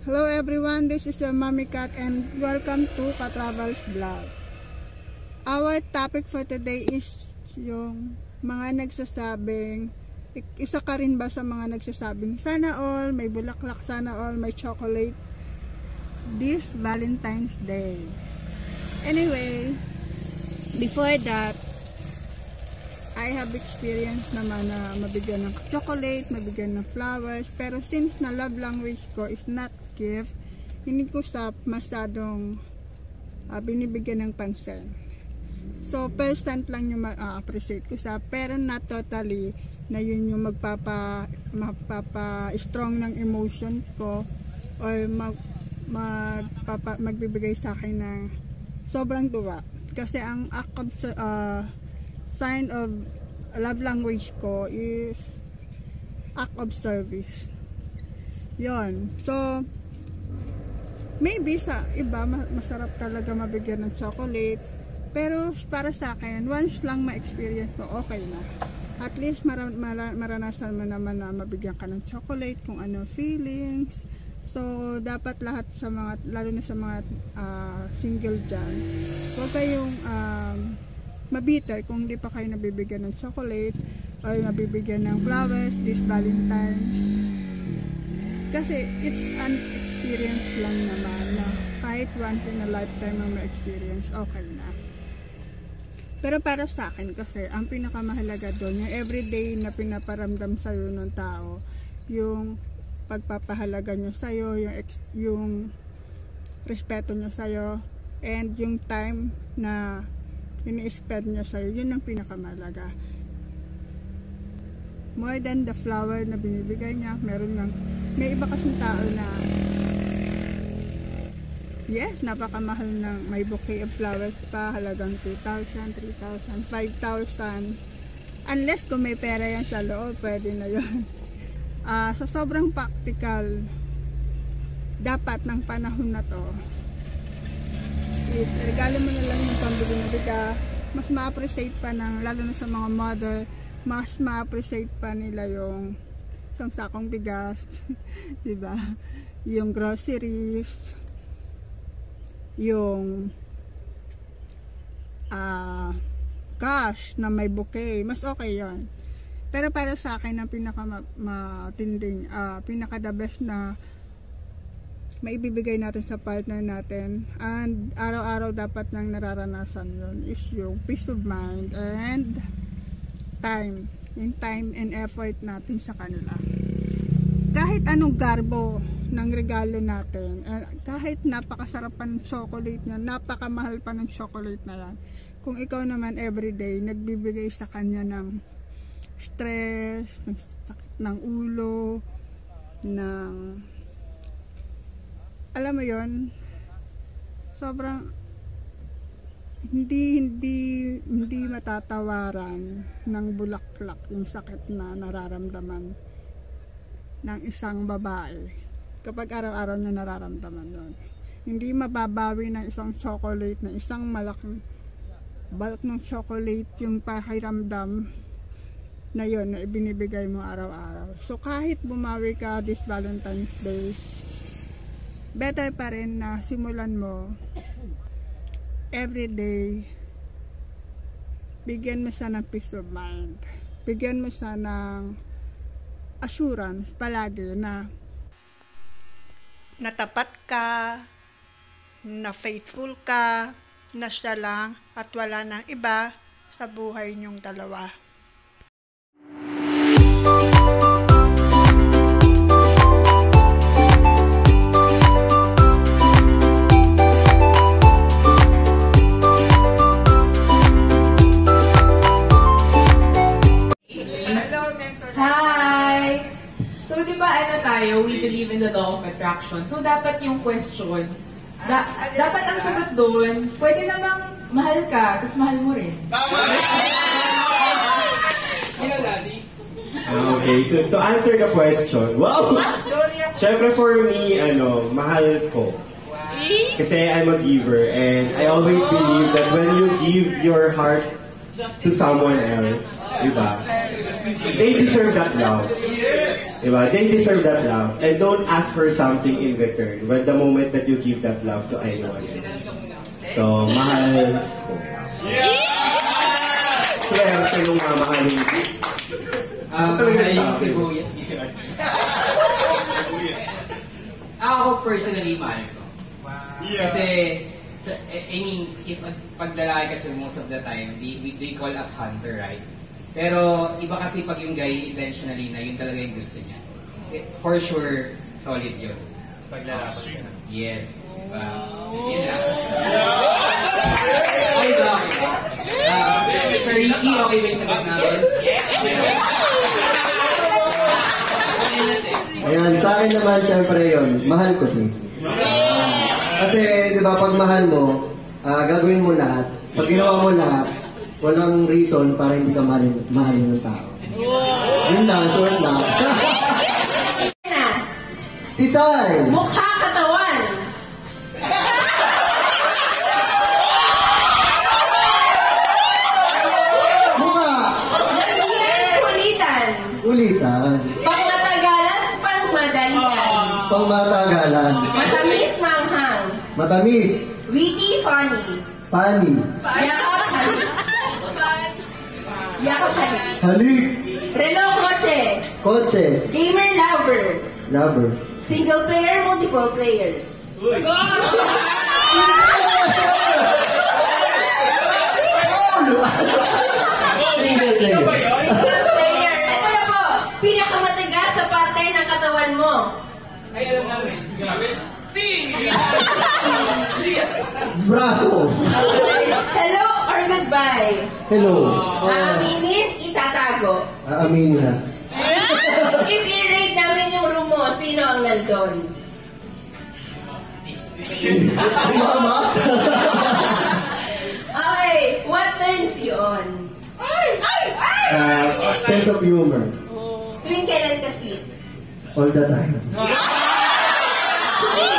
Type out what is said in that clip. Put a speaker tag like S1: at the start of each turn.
S1: Hello everyone, this is your Mommy Cat and welcome to Katravels Vlog. Our topic for today is yung mga nagsasabing, isa ka rin ba sa mga nagsasabing sana all, may bulaklak, sana all, may chocolate this Valentine's Day. Anyway, before that, I have experience naman na mabigyan ng chocolate, mabigyan ng flowers, pero since na love language ko is not gift, hindi ko sa masyadong binibigyan ng pansin. So, percent lang yung appreciate ko sa, pero not totally na yun yung magpapa-strong ng emotion ko or magbibigay sa akin ng sobrang tuwa. Kasi ang act of sign of love language ko is act of service. Yon. So, maybe sa iba, masarap talaga mabigyan ng chocolate. Pero para sa akin, once lang ma-experience mo, okay na. At least maranasan mo naman na mabigyan ka ng chocolate, kung ano feelings. So, dapat lahat sa mga, lalo na sa mga single dyan, huwag kayong mabiter kung hindi pa kayo nabibigyan ng chocolate o nabibigyan ng flowers this Valentine's. Kasi it's an experience lang naman na kahit once in a lifetime ang ma-experience, okay na. Pero para sa akin kasi, ang pinakamahalaga doon, yung everyday na pinaparamdam sa'yo ng tao, yung pagpapahalaga nyo sa'yo, yung respeto nyo sa'yo, and yung time na ini-spend nyo sa'yo, yun ang pinakamahalaga. More than the flower na binibigay niya, may iba kasing tao na yes, napakamahal ng may bouquet of flowers pa, halagang 2,000, 3,000, 5,000. Unless kung may pera yan sa loob, pwede na yun. Sa sobrang practical, dapat ng panahon na to, regalo mo na lang yung pambili na bigas, mas ma-appreciate pa ng, lalo na sa mga mother, mas ma-appreciate pa nila yung isang sakong bigas, diba? Yung groceries, yung cash na may bouquet, mas okay yon. Pero para sa akin, ang pinakamatinding, pinaka-the best na maibibigay natin sa partner natin, and araw-araw dapat nang nararanasan yun, is yung peace of mind and time. Yung time and effort natin sa kanila. Kahit anong garbo ng regalo natin, kahit napakasarap pa ng chocolate niya, napakamahal pa ng chocolate na yan, kung ikaw naman everyday nagbibigay sa kanya ng stress, ng sakit ng ulo, ng alam mo yon, sobrang hindi matatawaran ng bulaklak yung sakit na nararamdaman ng isang babae kapag araw-araw niya nararamdaman yun. Hindi mababawi ng isang chocolate, na isang malaking balot ng chocolate yung pakiramdam na yun na ibinibigay mo araw-araw. So kahit bumawi ka this Valentine's Day, better pa rin na simulan mo everyday, bigyan mo siya ng peace of mind, bigyan mo siya ng assurance palagi na natapat ka, na faithful ka, na siya lang at wala nang iba sa buhay niyong dalawa.
S2: We believe in the law of attraction. So, dapat yung question, dapat ang sagot doon, pwede namang mahal ka, tapos mahal mo rin.
S3: Okay, so to answer the question, wow! Syempre for me, mahal ko. Kasi I'm a giver, and I always believe that when you give your heart to someone else, diba? they deserve that love. Diba? They deserve that love. And don't ask for something in return when the moment that you give that love to anyone. So, mahal ko. Swerte yung mamahalin ko.
S4: Mahal yung sibuyas yun. Ako personally, mahal ko. Kasi, so, I mean, if pag lalaki kasi most of the time, they call us hunter, right? Pero iba kasi pag yung guy intentionally na yun talaga yung gusto niya. For sure, solid yun.
S5: Pag lalaki.
S4: Yes. Yun lang. Okay ba? Sir Ricky, okay ba yung sagot namin?
S6: Ayan, sa akin naman, syempre yun, mahal ko din. Kasi, di ba, pag mahal mo, gagawin mo lahat. Pag ginawa mo lahat, walang reason para hindi ka mahalin ng tao. Yun lang, short lang. Design!
S7: Mukha, katawan.
S6: Mukha!
S7: Kulitan.
S6: Ulitan.
S7: Pangmatagalan, pangmadalian.
S6: Pangmatagalan.
S7: Matamis, manghang.
S6: Matamis.
S7: Witty, funny.
S6: Pani.
S7: Yakap, halik. Yakap, halik.
S6: Halik.
S7: Relo, kotse.
S6: Kotse.
S7: Gamer, lover.
S6: Lover.
S7: Single player, multiple player.
S6: Single player.
S7: Single player. Ito na po. Pinakamatigas sa parte ng katawan mo.
S4: Ay, alam namin. Grabe.
S6: Braso.
S7: Hello or goodbye?
S6: Hello.
S7: Aaminin, itatago.
S6: Aaminin na.
S7: If i-rate namin yung room mo, sino ang nandun?
S6: Mama?
S7: Okay, what turns you on?
S6: Sense of humor.
S7: Tuwing kailan ka sweet?
S6: All the time.